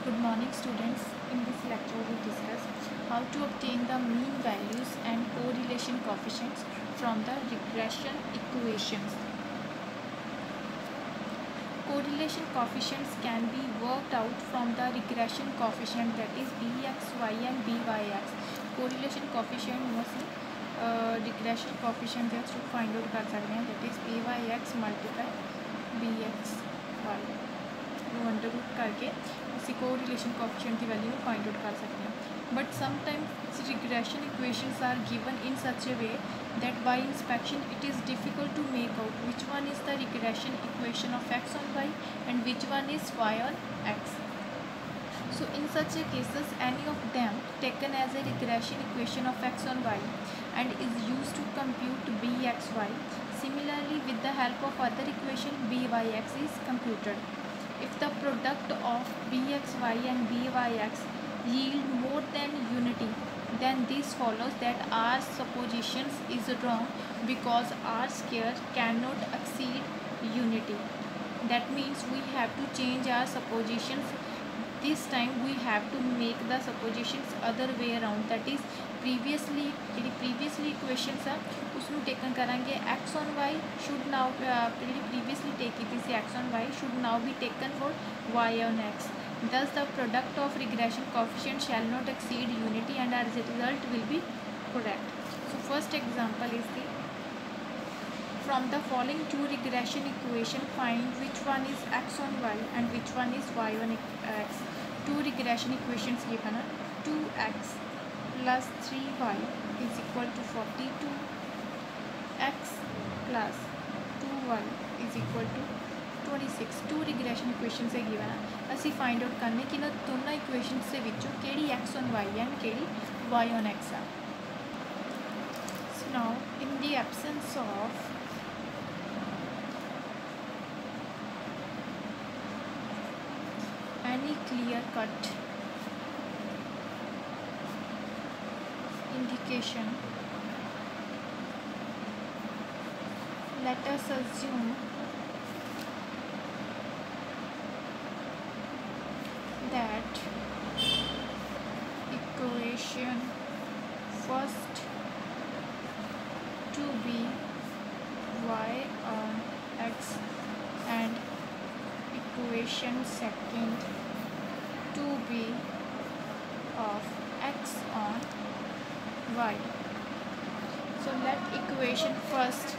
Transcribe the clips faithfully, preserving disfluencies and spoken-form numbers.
Good morning students. In this lecture we discuss how to obtain the mean values and correlation coefficients from the regression equations. Correlation coefficients can be worked out from the regression coefficient, that is bxy and byx. Correlation coefficient ਨੂੰ ਅਸੀਂ regression coefficient ਦੇ through find out ਕਰ ਸਕਦੇ ਹਾਂ, that is ayx multiply bxy ਨੂੰ under root ਕਰਕੇ ਅਸੀਂ correlation coefficient ਦੀ value ਨੂੰ ਫਾइंड आउट ਕਰ ਸਕਦੇ ਹਾਂ। But sometimes regression equations are given in such a way that by inspection it is difficult to make out which one is the regression equation of x on y and which one is y on x. So in such a cases, any of them taken as a regression equation of x on y and is used to compute bxy. Similarly, with the help of other equation byx is computed. If the product of bxy and byx yield more than unity, then this follows that our suppositions is wrong because r square cannot exceed unity. That means we have to change our suppositions. This time we have to make the suppositions other way around, that is previously ਜਿਹੜੀ previously equations ਆ ਉਸਨੂੰ taken ਕਰਾਂਗੇ x on y should now ਜਿਹੜੀ previously take ਕੀਤੀ ਸੀ x on y should now be taken for y on x. Thus the product of regression coefficient shall not exceed unity and our result will be correct. So first example is the from the following two regression equation find which one is x on y and which one is y on x. Two regression equations given are two x plus three y is equal to forty-two, x plus two y is equal to twenty-six. Two regression equations are given are ਅਸੀਂ find out करने कि ना दोनों equations ਦੇ ਵਿੱਚੋਂ ਕਿਹੜੀ x on y ਹੈ and ਕਿਹੜੀ y on x ਹੈ. So now in the absence of any clear-cut indication, let us assume that equation first to be y on x and equation second to be of x on y. So let equation first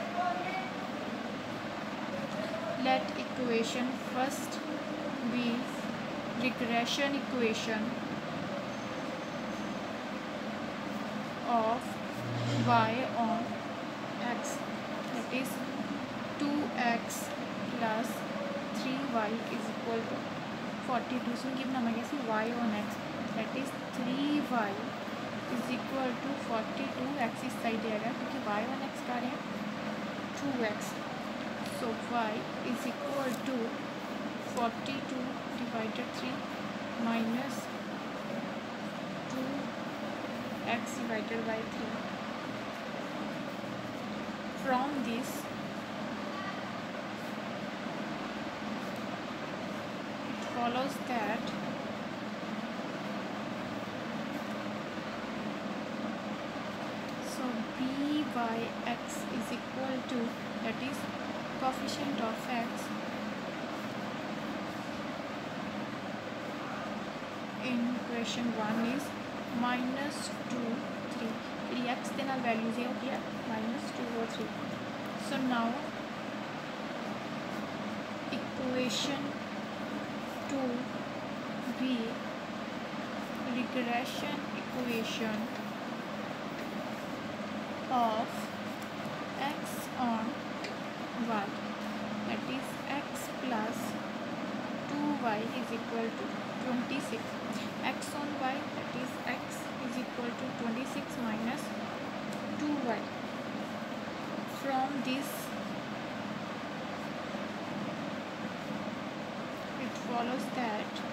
let equation first be regression equation of y on x, that is two x plus three y is equal to forty-two. So give naman kasi y on x, that is three y is equal to forty-two. X इस side आ गया क्योंकि y on x का है two x. So y is equal to forty-two divided three minus two x divided by three. From this it follows that so byx is equal to, that is coefficient of x in equation one is minus two, three. The x के नाल values है क्या minus two or three. So now equation to be regression equation of x on y, that is x plus two y is equal to twenty-six. X on y, that is x is equal to twenty-six minus two y. From this it follows that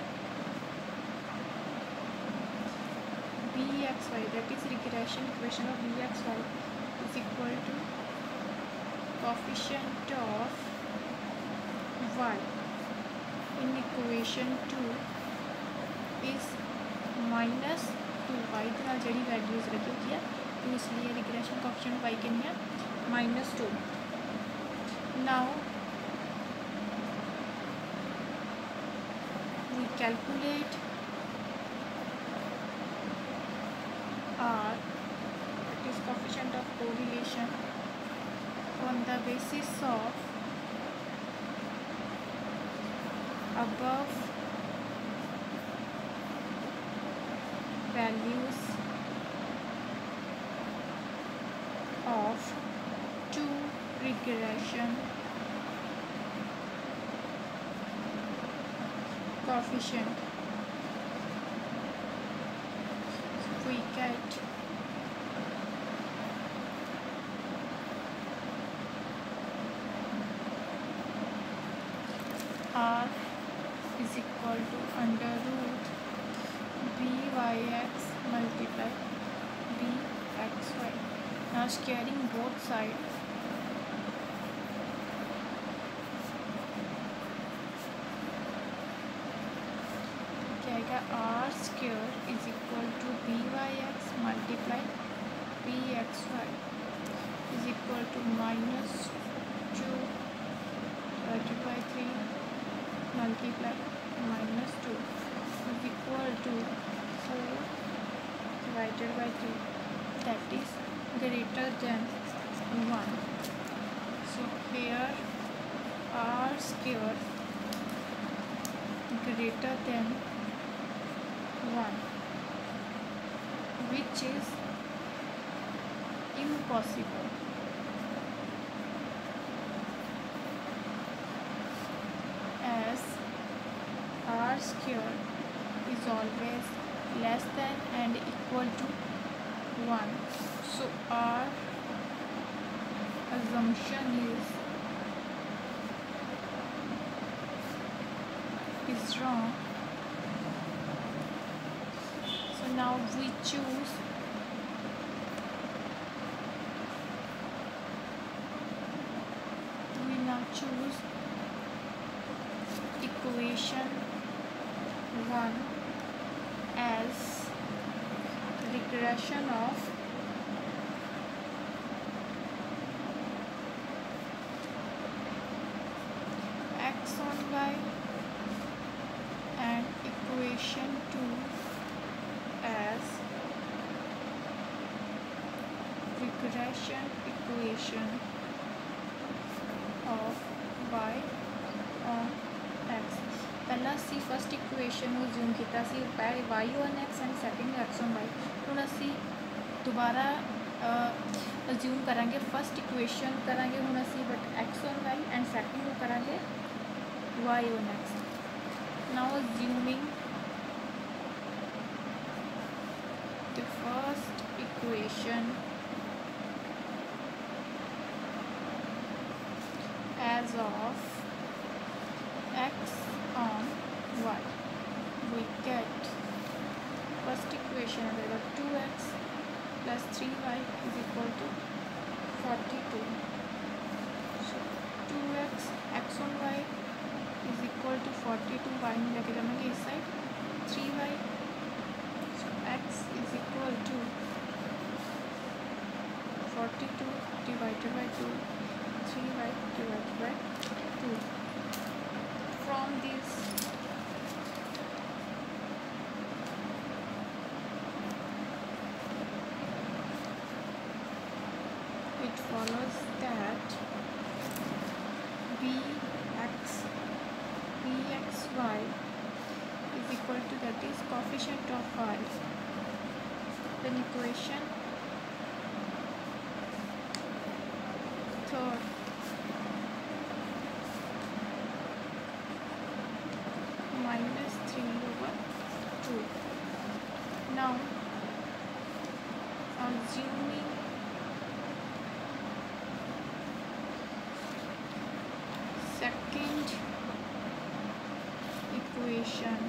bxy, that is regression equation of bxy is equal to coefficient of y in equation two is minus two y के नाल जिहड़ी values लगी होती है तो इसलिए regression coefficient y कितनी है minus two. Now we calculate R, that is coefficient of correlation, on the basis of above values of two regression coefficient. We get R is equal to under root byx multiply bxy. Now squaring both sides, क्या आएगा R square is equal to byx multiply bxy is equal to minus two divided by three multiply minus two is equal to four divided by three, that is greater than one. So here R square greater than one, which is impossible. As R square is always less than and equal to one. So our assumption is is wrong. So now we choose we now choose equation one as regression of x on y and equation two as regression equation of y on x. पहला असी first equation ਨੂੰ zoom ਕੀਤਾ ਸੀ y on x and second x on y. ਹੁਣ ਅਸੀਂ ਦੁਬਾਰਾ ਅਜ਼ੂਮ ਕਰਾਂਗੇ first equation ਕਰਾਂਗੇ ਹੁਣ ਅਸੀਂ but x on y and second ਨੂੰ ਕਰਾਂਗੇ y on x. Now assuming the first equation as of x on y, we get first equation as two x plus three y is equal to forty-two. So two x x on y is equal to forty-two, y में लेके जाएंगे इस side three y. So x is equal to forty-two divided by two, three y divided by two. From this it follows that bx bxy is equal to, that is coefficient of y, then equation third minus three over two. Now assuming second equation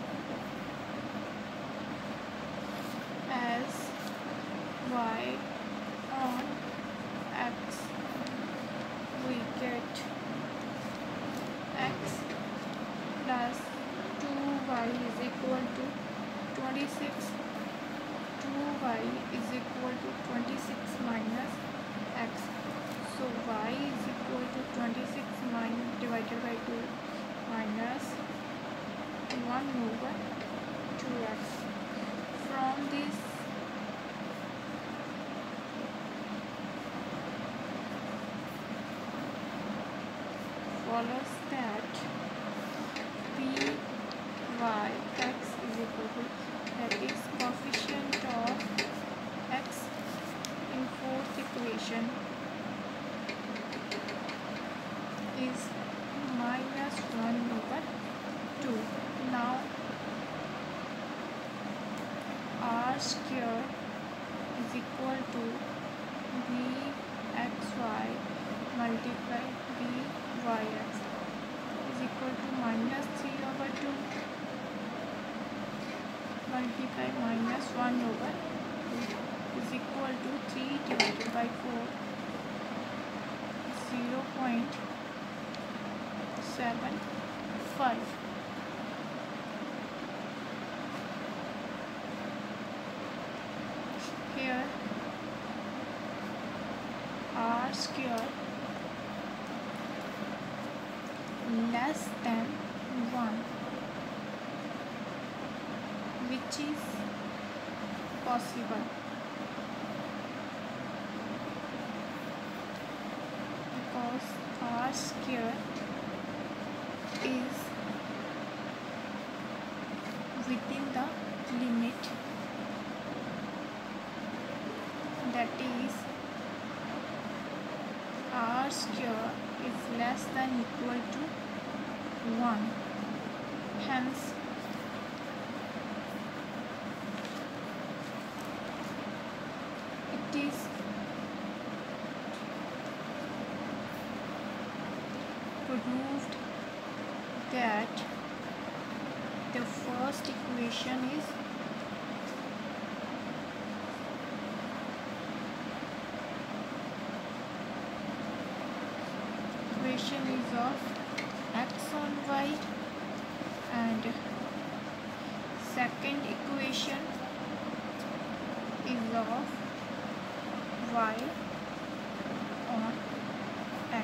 as y on x, we get x plus two y is equal equal to twenty-six. two y is equal to twenty-six minus x. So y is equal to twenty-six minus divided by two minus one over two x. From this follows that p y x is equal to, that is coefficient of x in fourth equation is minus one over two. Now r square is equal to bxy multiply byx is equal to minus three over two multiply minus one over two is equal to three divided by four, zero point seven five. Here r square less than one, which is possible because r square is within the limit, that is r square is less than equal to one. Hence it is proved that the first equation is equation is of x on y, and second equation is of y on x.